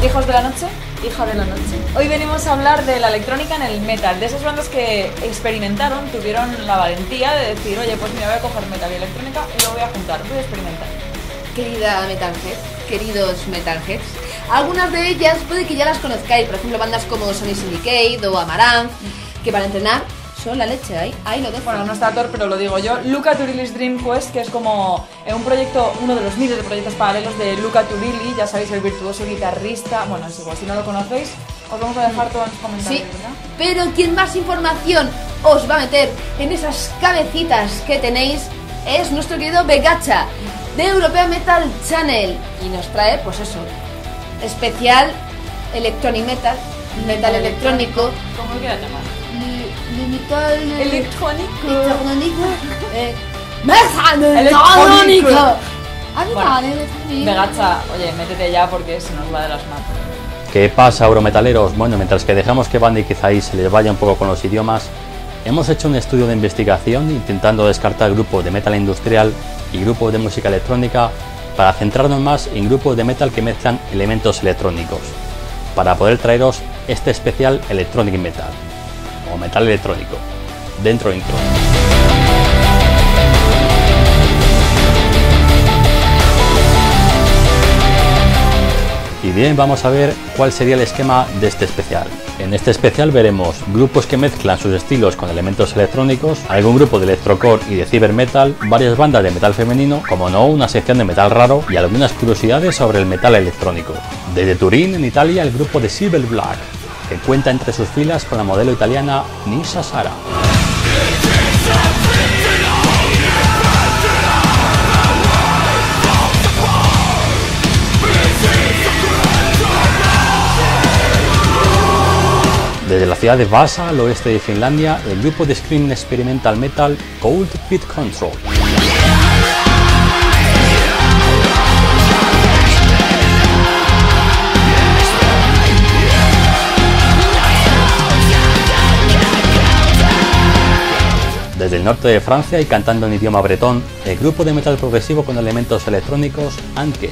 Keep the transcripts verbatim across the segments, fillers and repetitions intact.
Hijos de la noche, hija de la noche. Hoy venimos a hablar de la electrónica en el metal, de esas bandas que experimentaron, tuvieron la valentía de decir, oye, pues mira, voy a coger metal y electrónica y lo voy a juntar, voy a experimentar. Querida Metalhead, queridos Metalheads, algunas de ellas puede que ya las conozcáis, por ejemplo bandas como Sonic Syndicate o Amaranth, que para entrenar son la leche, ahí, ahí lo dejo. Bueno, no está Thor, pero lo digo yo. Luca Turilli's Dream Quest, que es como un proyecto, uno de los miles de proyectos paralelos de Luca Turilli, ya sabéis, el virtuoso guitarrista. Bueno, es igual, si no lo conocéis, os vamos a dejar todo en los comentarios, sí, ¿verdad? Pero quien más información os va a meter en esas cabecitas que tenéis es nuestro querido Vegacha, de European Metal Channel, y nos trae, pues eso, especial electronic metal, metal electrónico. ¿Cómo queda llamar? Metal electrónico. Electrónico. Eh, metal electrónico. Bueno, Vegacha, oye, métete ya porque se nos va de las manos. ¿Qué pasa, eurometaleros? Bueno, mientras que dejamos que Bandy quizá ahí se les vaya un poco con los idiomas, hemos hecho un estudio de investigación intentando descartar grupos de metal industrial y grupos de música electrónica para centrarnos más en grupos de metal que mezclan elementos electrónicos, para poder traeros este especial Electronic Metal, o metal electrónico, dentro intro. Y bien, vamos a ver cuál sería el esquema de este especial. En este especial veremos grupos que mezclan sus estilos con elementos electrónicos, algún grupo de electrocore y de cybermetal, varias bandas de metal femenino, como no, una sección de metal raro y algunas curiosidades sobre el metal electrónico. Desde Turín, en Italia, el grupo de Silver Black, que cuenta entre sus filas con la modelo italiana Nisa Sara. Desde la ciudad de Vaasa, al oeste de Finlandia, el grupo de Scream Experimental Metal Cold Pit Control. Desde el norte de Francia y cantando en idioma bretón, el grupo de metal progresivo con elementos electrónicos Anke.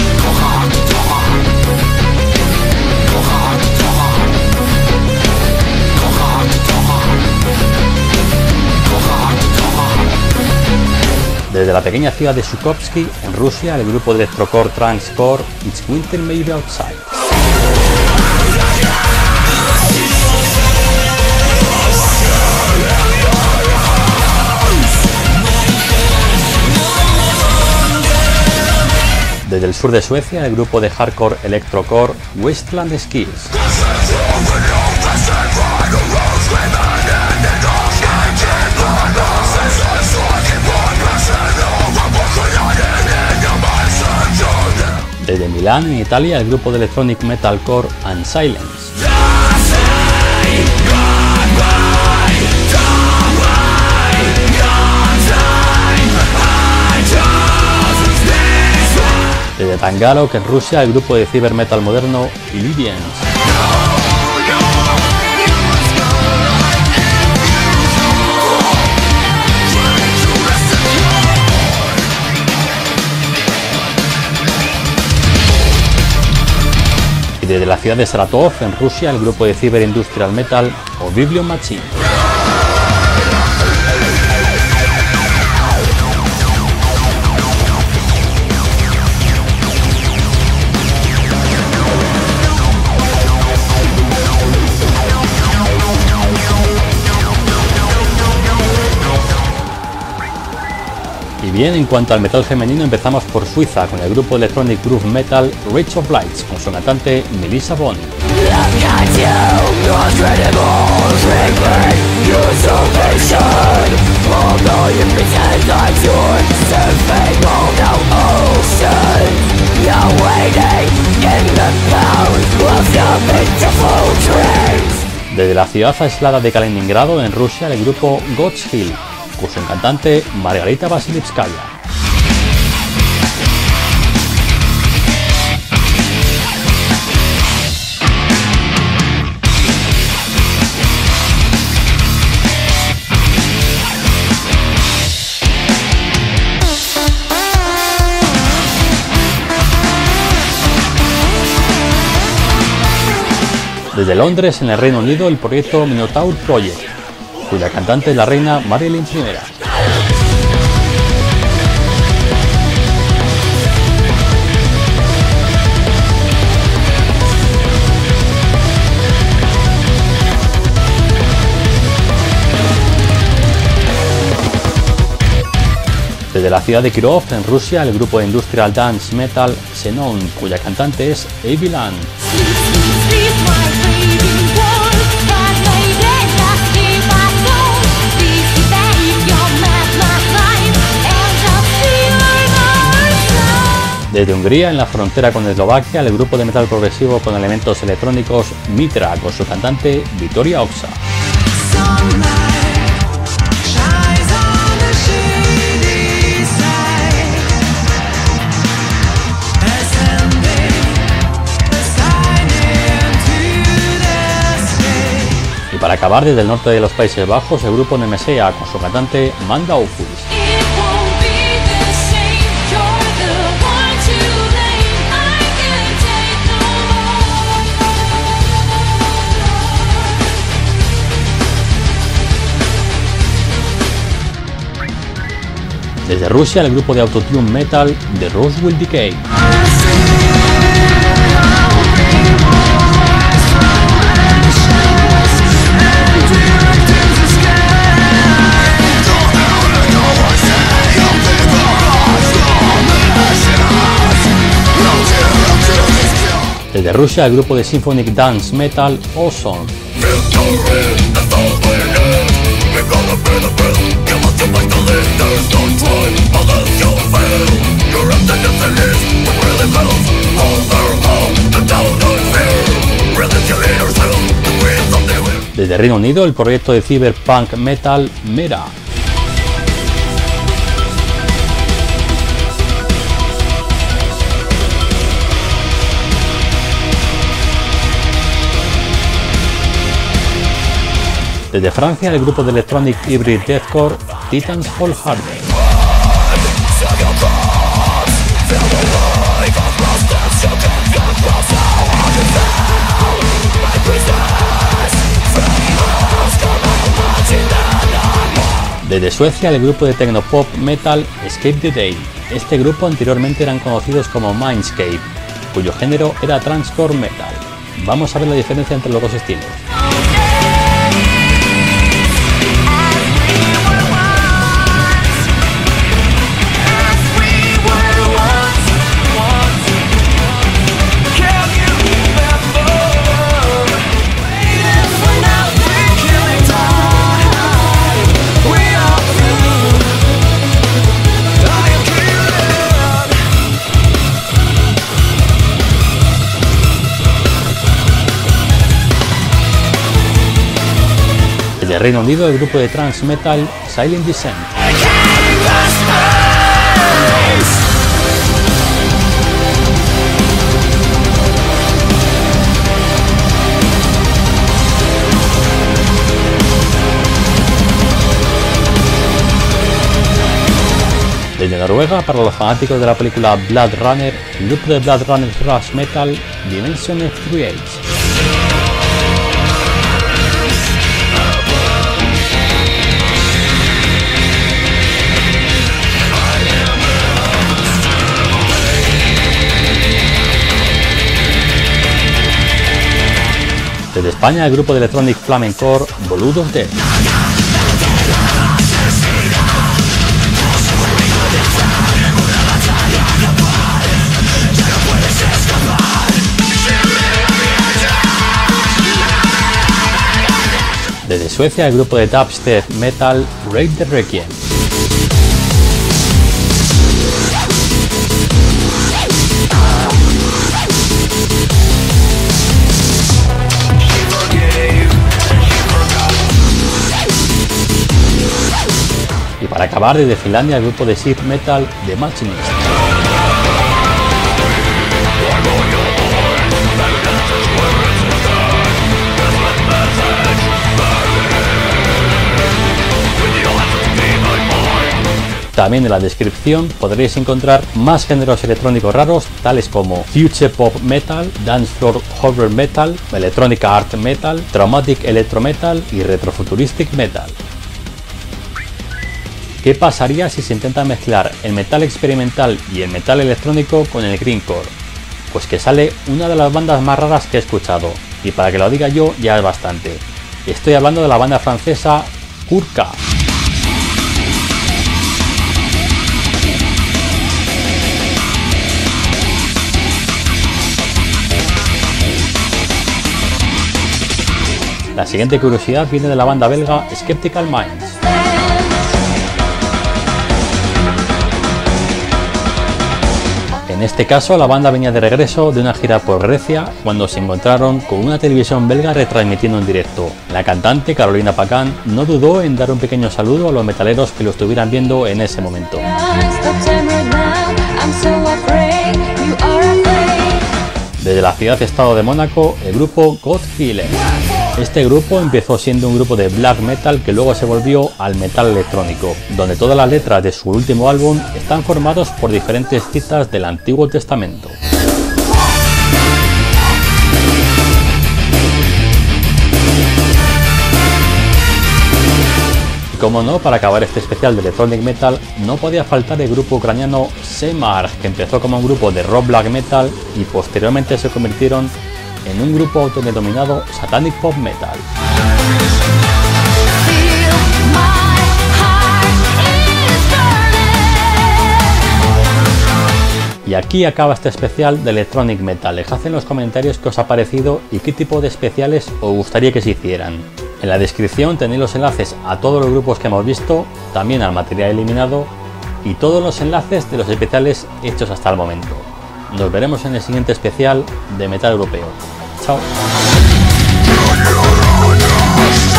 Desde la pequeña ciudad de Zhukovsky, en Rusia, el grupo de electrocore Transcore It's Winter Maybe Outside. Desde el sur de Suecia, el grupo de hardcore electrocore Wasteland Skills. Desde Milán, en Italia, el grupo de electronic metalcore Unsilence. Desde Taganrog, en Rusia, el grupo de cybermetal moderno Illusions. Y desde la ciudad de Saratov, en Rusia, el grupo de Cyber Industrial Metal o Biblion Machine. Y bien, en cuanto al metal femenino, empezamos por Suiza con el grupo electronic groove metal Rage of Lights con su cantante Melissa Boni. Desde la ciudad aislada de Kaliningrado, en Rusia, el grupo God's Hill, con su cantante Margarita Vasilevskaya. Desde Londres, en el Reino Unido, el proyecto Minotaur Project, cuya cantante es la reina Marilyn primera. Desde la ciudad de Kirov, en Rusia, el grupo de industrial dance metal Xenon, cuya cantante es Avilan. Desde Hungría, en la frontera con Eslovaquia, el grupo de metal progresivo con elementos electrónicos Mitra, con su cantante Victoria Oxa. Y para acabar, desde el norte de los Países Bajos, el grupo Nemesea, con su cantante Manda Opus. Desde Rusia, el grupo de autotune metal The Rose Will Decay. Desde Rusia, el grupo de symphonic dance metal Ozone. Desde Reino Unido, el proyecto de cyberpunk metal Mera. Desde Francia, el grupo de electronic hybrid deathcore Titans Fall Harder. Desde Suecia, el grupo de tecnopop metal Escape the Day. Este grupo anteriormente eran conocidos como Mindscape, cuyo género era transcore metal. Vamos a ver la diferencia entre los dos estilos. Desde Reino Unido, el grupo de trance metal Silent Descent. Desde Noruega, para los fanáticos de la película Blade Runner, el grupo de Blade Runner thrash metal Dimension of Create. Desde España, el grupo de electronic flamencore Boludos Dead. Desde Suecia, el grupo de dubstep metal Raid the Requiem. Y para acabar, desde Finlandia, el grupo de synth metal The Machinist. También en la descripción podréis encontrar más géneros electrónicos raros, tales como Future Pop Metal, Dance Floor Horror Metal, Electronic Art Metal, Traumatic Electro Metal y Retrofuturistic Metal. ¿Qué pasaría si se intenta mezclar el metal experimental y el metal electrónico con el grindcore? Pues que sale una de las bandas más raras que he escuchado, y para que lo diga yo ya es bastante. Estoy hablando de la banda francesa Kurka. La siguiente curiosidad viene de la banda belga Skeptical Minds. En este caso, la banda venía de regreso de una gira por Grecia cuando se encontraron con una televisión belga retransmitiendo en directo. La cantante Carolina Pacan no dudó en dar un pequeño saludo a los metaleros que lo estuvieran viendo en ese momento. Desde la ciudad-estado de Mónaco, el grupo Godkiller. Este grupo empezó siendo un grupo de black metal que luego se volvió al metal electrónico, donde todas las letras de su último álbum están formados por diferentes citas del Antiguo Testamento. Y como no, para acabar este especial de Electronic Metal, no podía faltar el grupo ucraniano Semarch, que empezó como un grupo de rock black metal y posteriormente se convirtieron en un grupo autodenominado Satanic Pop Metal. Y aquí acaba este especial de Electronic Metal. Dejad en los comentarios qué os ha parecido y qué tipo de especiales os gustaría que se hicieran. En la descripción tenéis los enlaces a todos los grupos que hemos visto, también al material eliminado y todos los enlaces de los especiales hechos hasta el momento. Nos veremos en el siguiente especial de Metal Europeo. Chao.